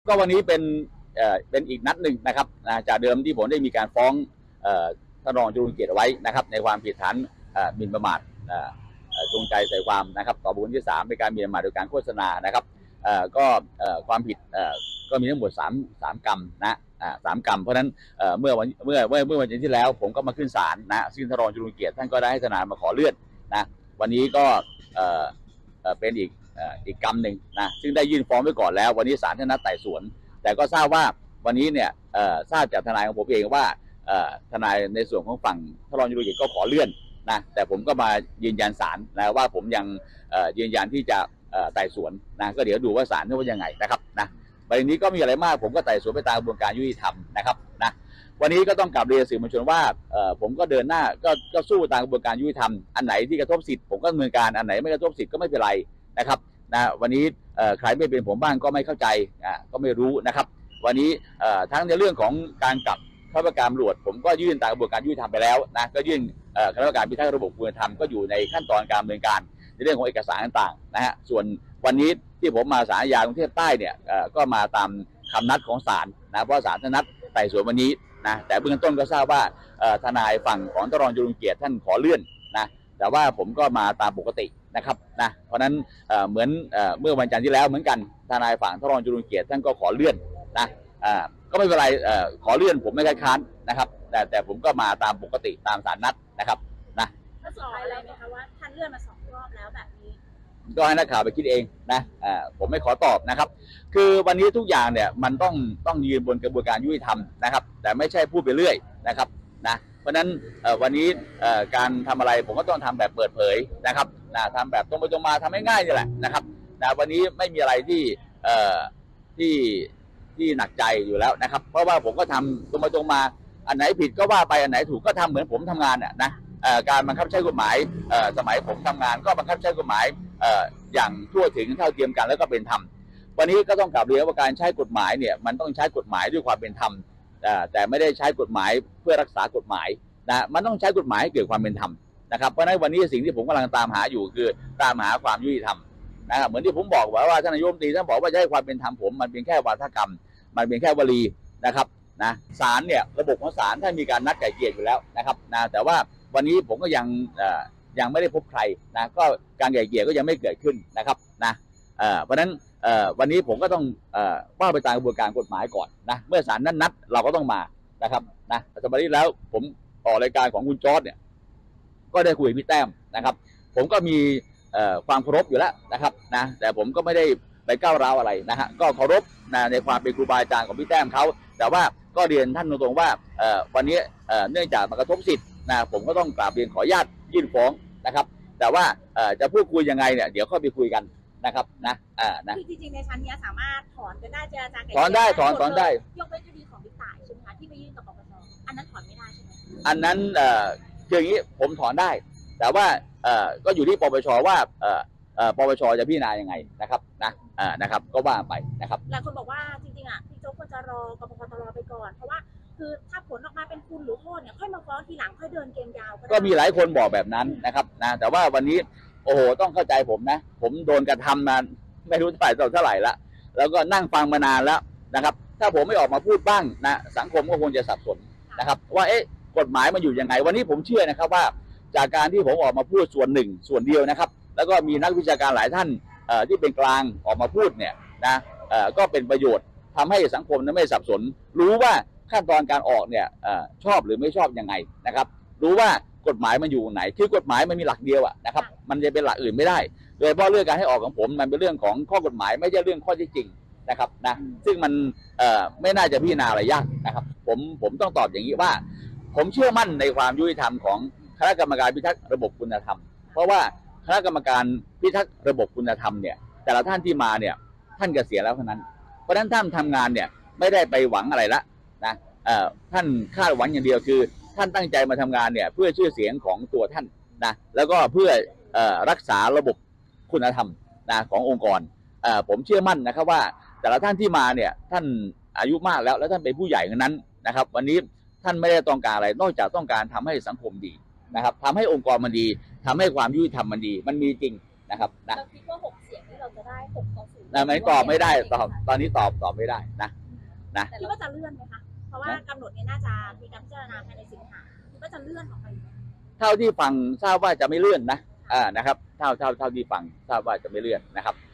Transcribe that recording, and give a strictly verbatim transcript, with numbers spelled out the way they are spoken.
ก็วันนี้เป็นเอ่อเป็นอีกนัดหนึ่งนะครับจากเดิมที่ผมได้มีการฟ้องท่านรองจรูญเกียรติไว้นะครับในความผิดฐานหมิ่นประมาทจงใจใส่ความนะครับต่อบุคคลที่สามเป็นการหมิ่นประมาทโดยการโฆษณานะครับก็ความผิดก็มีทั้งหมดสามสามกรรมนะสามกรรมเพราะฉะนั้นเมื่อวันเมื่อเมื่อเมื่อวันจันทร์ที่แล้วผมก็มาขึ้นศาลนะซึ่งท่านรองจรูญเกียรติท่านก็ได้ให้ทนายมาขอเลื่อนนะวันนี้ก็เป็นอีกอีกกรรมหนึ่งนะซึ่งได้ยื่นฟ้องไว้ก่อนแล้ววันนี้ศาลท่านนัดไต่สวนแต่ก็ทราบว่าวันนี้เนี่ยทราบจากทนายของผมเองว่าทนายในส่วนของฝั่งท่านรองจรูญเกียรติก็ขอเลื่อนนะแต่ผมก็มายืนยันศาลนะว่าผมยังยืนยันที่จะไต่สวนนะก็เดี๋ยวดูว่าศาลจะว่ายังไงนะครับนะประเด็นนี้ก็มีอะไรมากผมก็ไต่สวนไปตามกระบวนการยุติธรรมนะครับนะวันนี้ก็ต้องกลับเรียนสื่อมวลชนว่าผมก็เดินหน้าก็ก็สู้ตามกระบวนการยุติธรรมอันไหนที่กระทบสิทธิ์ผมก็ดำเนินการอันไหนไม่กระทบสิทธิ์ก็ไม่เป็นไรนะครับนะวันนี้ใครไม่เป็นผมบ้างก็ไม่เข้าใจอ่าก็ไม่รู้นะครับวันนี้ทั้งในเรื่องของการกลับข้าราชการตำรวจผมก็ยื่นตามกระบวนการยุติธรรมไปแล้วนะก็ยื่นคณะกรรมการพิทักษ์ระบบคุณธรรมก็อยู่ในขั้นตอนการดำเนินการในเรื่องของเอกสารต่างๆนะฮะส่วนวันนี้ที่ผมมาศาลอาญากรุงเทพใต้เนี่ยก็มาตามคำนัดของศาลนะเพราะศาลท่านนัดไต่สวนวันนี้นะแต่เบื้องต้นก็ทราบว่าทนายฝั่งของท่านรองจรูญเกียรติท่านขอเลื่อนนะแต่ว่าผมก็มาตามปกตินะครับนะเพราะนั้นเหมือนเมื่อวันจันทร์ที่แล้วเหมือนกันทนายฝั่งท่านรองจรูญเกียรติท่านก็ขอเลื่อนนะก็ไม่เป็นไรขอเลื่อนผมไม่คัดค้านนะครับแต่แต่ผมก็มาตามปกติตามศาลนัดนะครับนะก็สอบอะไรไหมคะว่าท่านเลื่อนมาสองรอบแล้วแบบนี้ก็ให้นักข่าวไปคิดเองนะผมไม่ขอตอบนะครับคือวันนี้ทุกอย่างเนี่ยมันต้องต้องยืนบนกระบวนการยุติธรรมนะครับแต่ไม่ใช่พูดไปเรื่อยนะครับนะเพราะฉะนั้นวันนี้การทำอะไรผมก็ต้องทำแบบเปิดเผยนะครับนะทำแบบตรงไปตรงมาทำง่ายๆนี่แหละนะครับนะวันนี้ไม่มีอะไรที่ที่ที่หนักใจอยู่แล้วนะครับเพราะว่าผมก็ทำตรงไปตรงมาอันไหนผิดก็ว่าไปอันไหนถูกก็ทำเหมือนผมทำงานน่ะนะการบังคับใช้กฎหมายสมัยผมทำงานก็บังคับใช้กฎหมายอย่างทั่วถึงเท่าเทียมกันแล้วก็เป็นธรรมวันนี้ก็ต้องกลับเรียนว่าการใช้กฎหมายเนี่ยมันต้องใช้กฎหมายด้วยความเป็นธรรมแต่ไม่ได้ใช้กฎหมายเพื่อรักษากฎหมายนะมันต้องใช้กฎหมายให้เกิดความเป็นธรรมนะครับเพราะฉะนั้นวันนี้สิ่งที่ผมกำลังตามหาอยู่คือตามหาความยุติธรรมนะครับเหมือนที่ผมบอกว่าว่าท่านนายกรัฐมนตรีท่านบอกว่าจะให้ความเป็นธรรมผมมันเป็นแค่วาทกรรมมันเป็นแค่วลีนะครับนะศาลเนี่ยระบบของศาลท่านมีการนัดไกล่เกลี่ยอยู่แล้วนะครับนะแต่ว่าวันนี้ผมก็ยังยังไม่ได้พบใครนะก็การไกล่เกลี่ยก็ยังไม่เกิดขึ้นนะครับนะเพราะฉะนั้นวันนี้ผมก็ต้องว่าไปตามกระบวนการกฎหมายก่อนนะเมื่อศาลนั้นนัดเราก็ต้องมานะครับนะสมัยนี้แล้วผมออกรายการของคุณจอร์จเนี่ยก็ได้คุยกับพี่แต้มนะครับผมก็มีความเคารพอยู่แล้วนะครับนะแต่ผมก็ไม่ได้ไปก้าวร้าวอะไรนะฮะก็เคารพนะในความเป็นครูบาอาจารย์ของพี่แต้มเขาแต่ว่าก็เรียนท่านตรงๆว่าวันนี้เนื่องจากมันกระทบสิทธิ์นะผมก็ต้องกราบเรียนขออนุญาตยื่นฟ้องนะครับแต่ว่าจะพูดคุยยังไงเนี่ยเดี๋ยวค่อยไปคุยกันนะครับนะอ่านะจริงๆในชั้นนี้สามารถถอนกันได้เจรจาถอนได้ถอนถอนได้ยกเว้นคดีของพี่ต่ายใช่ไหมคะที่ไปยื่นกับปปชอันนั้นถอนไม่ได้ใช่ไหมอันนั้นเอ่อคืออย่างนี้ผมถอนได้แต่ว่าเอ่อก็อยู่ที่ปปชว่าเอ่อเอ่อปปชจะพิจารณายังไงนะครับนะอ่านะครับก็ว่าไปนะครับหลายคนบอกว่าจริงๆอ่ะพี่โจ๊กควรจะรอกปปชไปก่อนเพราะว่าคือถ้าผลออกมาเป็นคุณหรือโทษเนี่ยค่อยมาฟ้องทีหลังค่อยเดินเกมยาวก็มีหลายคนบอกแบบนั้นนะครับนะแต่ว่าวันนี้โอ้โหต้องเข้าใจผมนะผมโดนกระทำมาไม่รู้เท่าไหร่เท่าไหร่ละแล้วก็นั่งฟังมานานแล้วนะครับถ้าผมไม่ออกมาพูดบ้างนะสังคมก็คงจะสับสนนะครับว่าเอ๊ะกฎหมายมันอยู่ยังไงวันนี้ผมเชื่อนะครับว่าจากการที่ผมออกมาพูดส่วนหนึ่งส่วนเดียวนะครับแล้วก็มีนักวิชาการหลายท่านที่เป็นกลางออกมาพูดเนี่ยนะก็เป็นประโยชน์ทำให้สังคมนั้นไม่สับสนรู้ว่าขั้นตอนการออกเนี่ยชอบหรือไม่ชอบยังไงนะครับรู้ว่ากฎหมายมันอยู่ไหนคือกฎหมายมันมีหลักเดียวอะนะครับมันจะเป็นหลักอื่นไม่ได้โดยเฉพาะเรื่องการให้ออกของผมมันเป็นเรื่องของข้อกฎหมายไม่ใช่เรื่องข้อเท็จจริงนะครับนะซึ่งมันไม่น่าจะพิจารณาอะไรยากนะครับผมผมต้องตอบอย่างนี้ว่าผมเชื่อมั่นในความยุติธรรมของคณะกรรมการพิทักษ์ระบบคุณธรรมเพราะว่าคณะกรรมการพิทักษ์ระบบคุณธรรมเนี่ยแต่ละท่านที่มาเนี่ยท่านเกษียณแล้วเท่านั้นเพราะฉะนั้นท่านทำงานเนี่ยไม่ได้ไปหวังอะไรละนะท่านคาดหวังอย่างเดียวคือท่านตั้งใจมาทำงานเนี่ยเพื่อชื่อเสียงของตัวท่านนะแล้วก็เพื่อรักษาระบบคุณธรรมนะขององค์กรผมเชื่อมั่นนะครับว่าแต่ละท่านที่มาเนี่ยท่านอายุมากแล้วแล้วท่านเป็นผู้ใหญ่นั้นนะครับวันนี้ท่านไม่ได้ต้องการอะไรนอกจากต้องการทำให้สังคมดีนะครับทำให้องค์กรมันดีทำให้ความยุติธรรมมันดีมันมีจริงนะครับนะเราคิดว่าหกเสียงที่เราเราจะได้หกต่อศูนย์นะไม่ตอบไม่ได้ตอบตอนนี้ตอบตอบไม่ได้นะ นะคิดว่าจะเลื่อนไหมคะเพราะว่ากำหนดนี้น่าจะมีการพิจารณาภายในสิงหาคิดว่าจะเลื่อนออกไปไหมเท่าที่ฟังทราบว่าจะไม่เลื่อนนะอ่านะครับเท่าเท่าเท่าที่ฟังทราบว่าจะไม่เลื่อนนะครับ